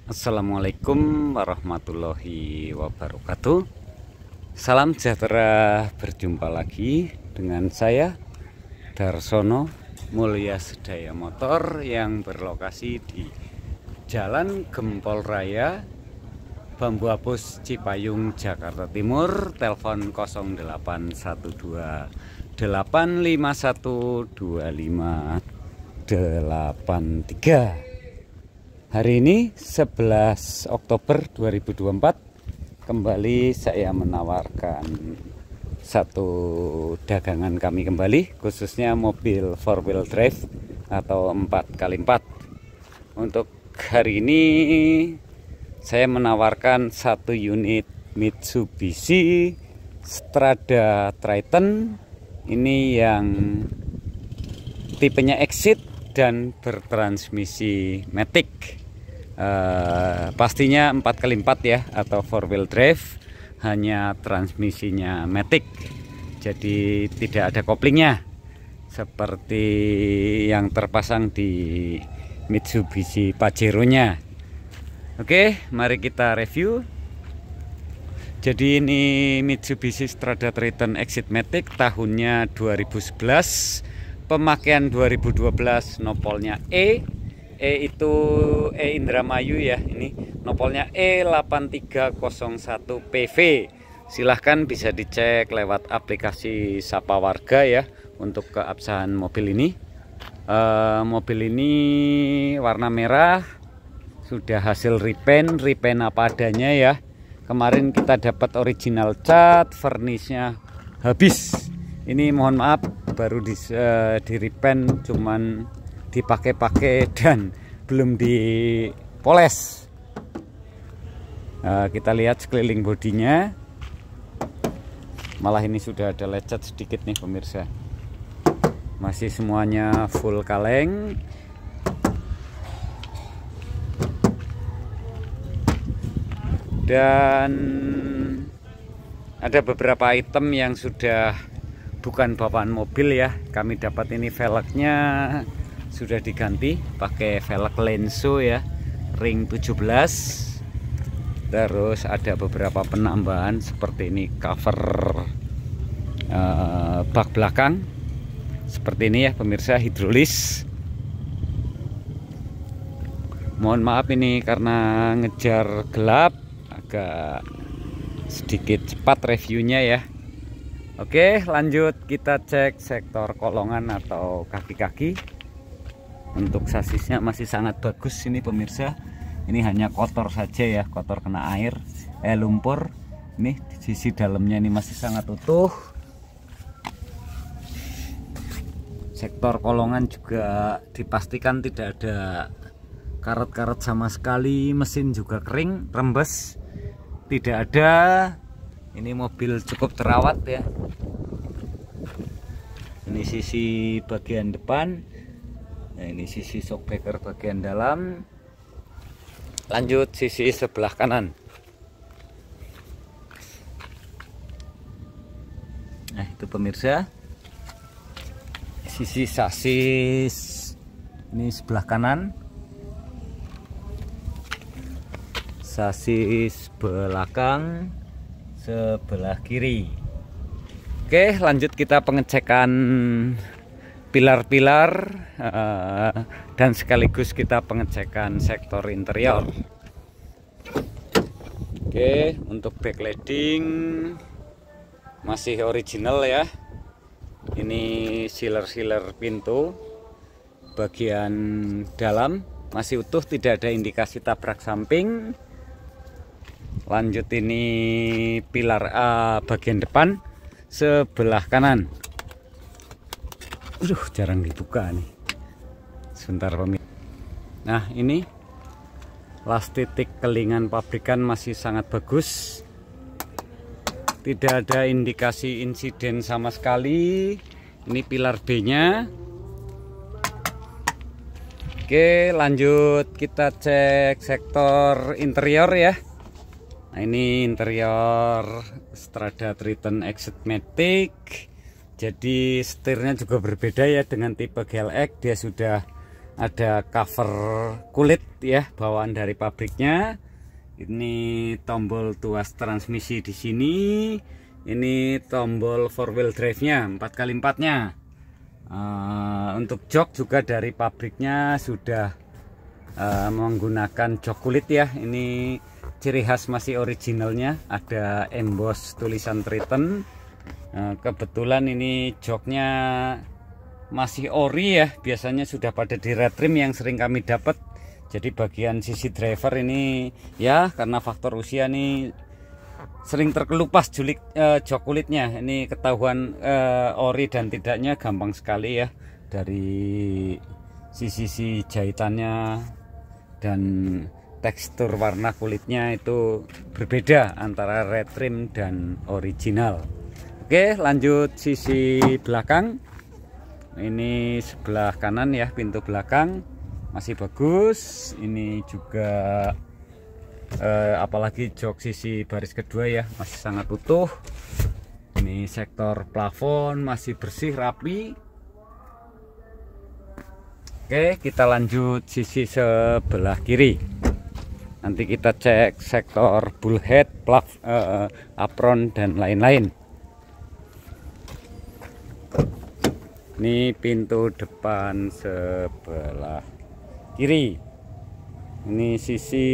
Assalamualaikum warahmatullahi wabarakatuh. Salam sejahtera, berjumpa lagi dengan saya Darsono Mulia Sedaya Motor yang berlokasi di Jalan Gempol Raya, Bambu Apus, Cipayung, Jakarta Timur. Telepon 0812 851 2583. Hari ini 11 Oktober 2024 kembali saya menawarkan satu dagangan kami kembali, khususnya mobil 4-wheel drive atau 4x4. Untuk hari ini saya menawarkan satu unit Mitsubishi Strada Triton. Ini yang tipenya Exit dan bertransmisi matic. Pastinya 4x4 ya, atau 4-wheel drive, hanya transmisinya matic, jadi tidak ada koplingnya seperti yang terpasang di Mitsubishi Pajero nya. Oke, mari kita review. Jadi ini Mitsubishi Strada Triton Exit Matic, tahunnya 2011, pemakaian 2012, nopolnya E itu Indramayu ya. Ini nopolnya E8301 PV. Silahkan bisa dicek lewat aplikasi Sapa Warga ya untuk keabsahan mobil ini. Mobil ini warna merah, sudah hasil repaint apa adanya ya. Kemarin kita dapat original cat, vernishnya habis. Ini mohon maaf baru di repaint, cuman dipakai-pakai dan belum dipoles. Kita lihat sekeliling bodinya, malah ini sudah ada lecet sedikit nih pemirsa. Masih semuanya full kaleng. Dan ada beberapa item yang sudah bukan bawaan mobil ya. Kami dapat ini velgnya sudah diganti pakai velg Lenso ya, ring 17. Terus ada beberapa penambahan seperti ini, cover bak belakang seperti ini ya pemirsa, hidrolis. Mohon maaf ini karena ngejar gelap, agak sedikit cepat reviewnya ya. Oke, lanjut kita cek sektor kolongan atau kaki-kaki. Untuk sasisnya masih sangat bagus ini pemirsa. Ini hanya kotor saja ya, kotor kena air, lumpur. Ini sisi dalamnya ini masih sangat utuh. Sektor kolongan juga dipastikan tidak ada karet-karet sama sekali. Mesin juga kering, rembes, tidak ada. Ini mobil cukup terawat ya. Ini sisi bagian depan. Nah, ini sisi shockbreaker bagian dalam. Lanjut sisi sebelah kanan. Nah, itu pemirsa, sisi sasis ini sebelah kanan, sasis belakang sebelah kiri. Oke, lanjut kita pengecekan pilar-pilar dan sekaligus kita pengecekan sektor interior. Oke, untuk backlighting masih original ya. Ini sealer pintu bagian dalam masih utuh, tidak ada indikasi tabrak samping. Lanjut ini pilar bagian depan sebelah kanan. Jarang dibuka nih. Sebentar pemirsa. Nah, ini las titik kelingan pabrikan masih sangat bagus. Tidak ada indikasi insiden sama sekali. Ini pilar B-nya. Oke, lanjut kita cek sektor interior ya. Nah, ini interior Strada Triton Exit Matic. Jadi setirnya juga berbeda ya dengan tipe GLX. Dia sudah ada cover kulit ya, bawaan dari pabriknya. Ini tombol tuas transmisi di sini. Ini tombol 4-wheel drive-nya 4x4-nya. Untuk jok juga dari pabriknya sudah menggunakan jok kulit ya. Ini ciri khas masih originalnya, ada emboss tulisan Triton. Kebetulan ini joknya masih ori ya, biasanya sudah pada di red trim yang sering kami dapat. Jadi bagian sisi driver ini ya karena faktor usia nih sering terkelupas jok kulitnya. Ini ketahuan ori dan tidaknya gampang sekali ya, dari sisi jahitannya dan tekstur warna kulitnya itu berbeda antara red trim dan original. Oke, lanjut sisi belakang. Ini sebelah kanan ya, pintu belakang masih bagus. Ini juga apalagi jok sisi baris kedua ya, masih sangat utuh. Ini sektor plafon masih bersih rapi. Oke, kita lanjut sisi sebelah kiri. Nanti kita cek sektor bullhead, apron dan lain-lain. Ini pintu depan sebelah kiri. Ini sisi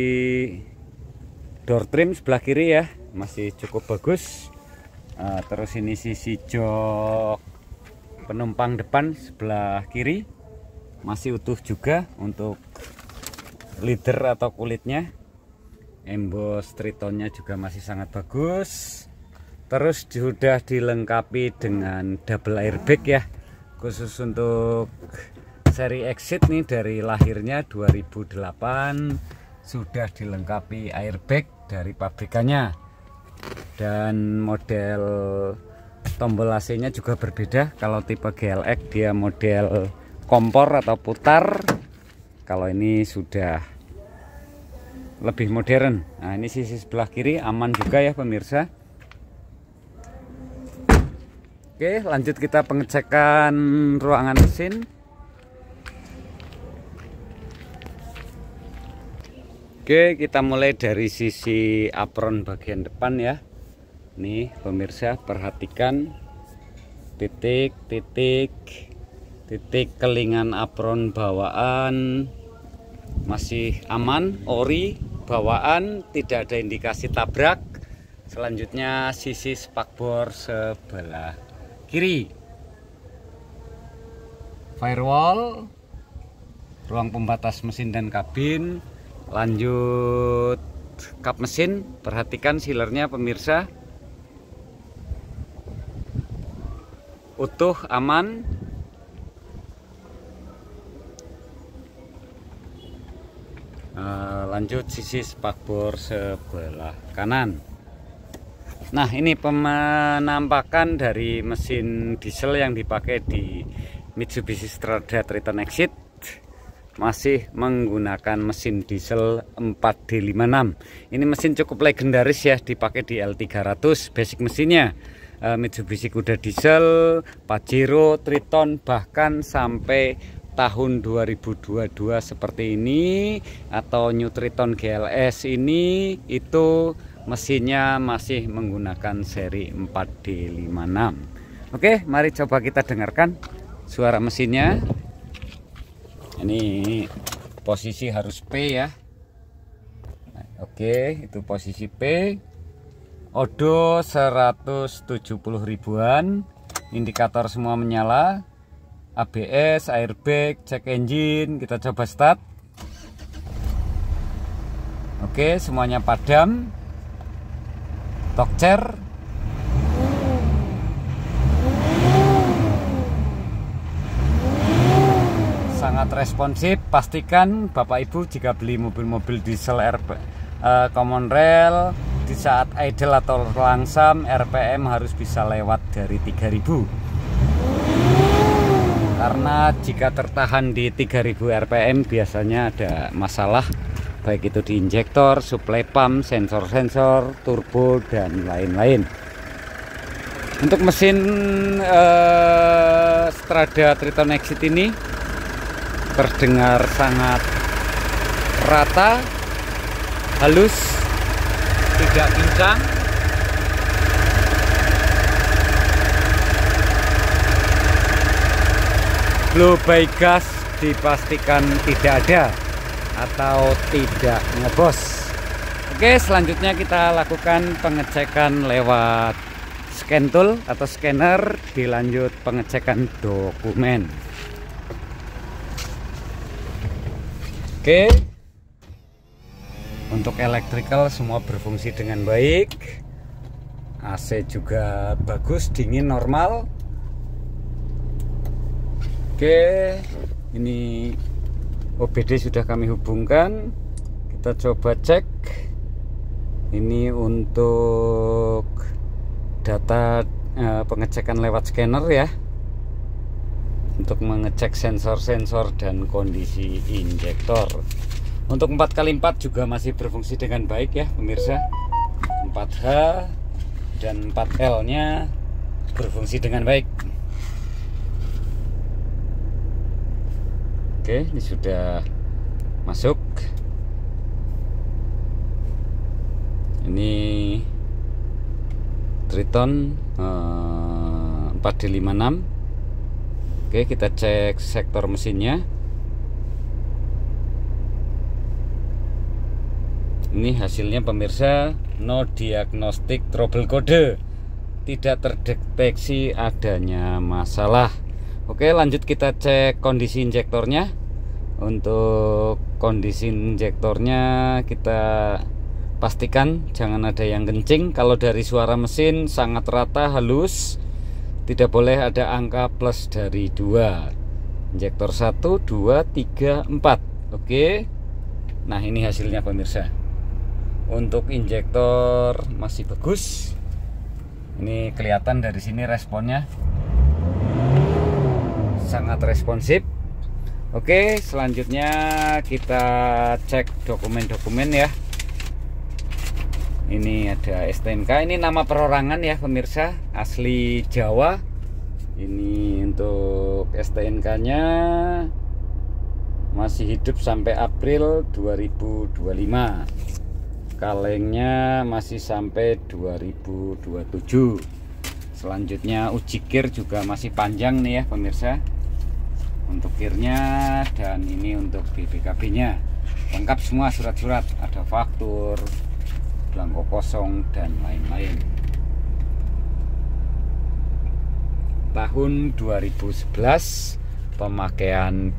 door trim sebelah kiri ya, masih cukup bagus. Terus ini sisi jok penumpang depan sebelah kiri masih utuh juga untuk leader atau kulitnya. Emboss Tritonnya juga masih sangat bagus. Terus sudah dilengkapi dengan double airbag ya, khusus untuk seri Exit nih, dari lahirnya 2008 sudah dilengkapi airbag dari pabrikannya. Dan model tombol AC-nya juga berbeda. Kalau tipe GLX dia model kompor atau putar, kalau ini sudah lebih modern. Nah, ini sisi sebelah kiri aman juga ya pemirsa. Oke, lanjut kita pengecekan ruangan mesin. Oke, kita mulai dari sisi apron bagian depan ya. Nih pemirsa, perhatikan titik kelingan apron bawaan masih aman, ori bawaan, tidak ada indikasi tabrak. Selanjutnya sisi spakbor sebelah kiri, firewall, ruang pembatas mesin dan kabin. Lanjut kap mesin, perhatikan sealernya pemirsa, utuh, aman. Lanjut sisi spakbor sebelah kanan. Nah, ini penampakan dari mesin diesel yang dipakai di Mitsubishi Strada Triton Exit. Masih menggunakan mesin diesel 4D56. Ini mesin cukup legendaris ya, dipakai di L300 basic mesinnya. Mitsubishi kuda diesel, Pajero, Triton, bahkan sampai tahun 2022 seperti ini, atau New Triton GLS ini, itu mesinnya masih menggunakan seri 4D56. Oke, mari coba kita dengarkan suara mesinnya. Ini posisi harus P ya. Oke, itu posisi P. Odo 170 ribuan. Indikator semua menyala. ABS, airbag, cek engine. Kita coba start. Oke, semuanya padam. Torque chair. Sangat responsif. Pastikan Bapak Ibu jika beli mobil-mobil diesel common rail, di saat idle atau langsam RPM harus bisa lewat dari 3000. Karena jika tertahan di 3000 RPM biasanya ada masalah, baik itu di injektor, suplai pump, sensor-sensor, turbo dan lain-lain. Untuk mesin Strada Triton Exit ini terdengar sangat rata, halus, tidak pincang. Blow by gas dipastikan tidak ada atau tidak ngebos. Oke, selanjutnya kita lakukan pengecekan lewat scan tool atau scanner, dilanjut pengecekan dokumen. Oke, untuk electrical semua berfungsi dengan baik, AC juga bagus, dingin normal. Oke, ini OBD sudah kami hubungkan, kita coba cek. Ini untuk data pengecekan lewat scanner ya, untuk mengecek sensor-sensor dan kondisi injektor. Untuk 4x4 juga masih berfungsi dengan baik ya pemirsa. 4H dan 4L nya berfungsi dengan baik. Oke, ini sudah masuk. Ini Triton 4D56. Oke, kita cek sektor mesinnya. Ini hasilnya pemirsa, no diagnostic trouble code, tidak terdeteksi adanya masalah. Oke, lanjut kita cek kondisi injektornya. Untuk kondisi injektornya kita pastikan jangan ada yang kencing. Kalau dari suara mesin sangat rata, halus, tidak boleh ada angka plus dari 2. Injektor 1, 2, 3, 4. Oke. Nah, ini hasilnya pemirsa. Untuk injektor masih bagus. Ini kelihatan dari sini responnya sangat responsif. Oke, selanjutnya kita cek dokumen-dokumen ya. Ini ada STNK, ini nama perorangan ya pemirsa, asli Jawa. Ini untuk STNK nya masih hidup sampai April 2025. Kalengnya masih sampai 2027. Selanjutnya uji kir juga masih panjang nih ya pemirsa, untuk kirnya, dan ini untuk BPKB nya lengkap semua surat-surat, ada faktur, belangko kosong dan lain-lain. Tahun 2011, pemakaian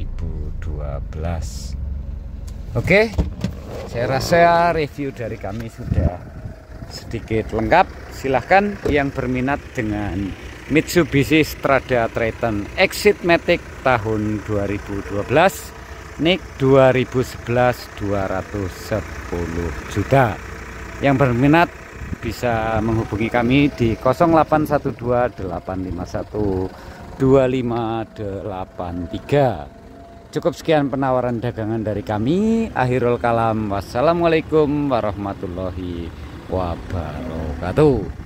2012. Oke, saya rasa review dari kami sudah sedikit lengkap. Silahkan yang berminat dengan Mitsubishi Strada Triton Exit Matic tahun 2012, NIK 2011 210 juta. Yang berminat bisa menghubungi kami di 0812 851 2583. Cukup sekian penawaran dagangan dari kami. Akhirul kalam, wassalamualaikum warahmatullahi wabarakatuh.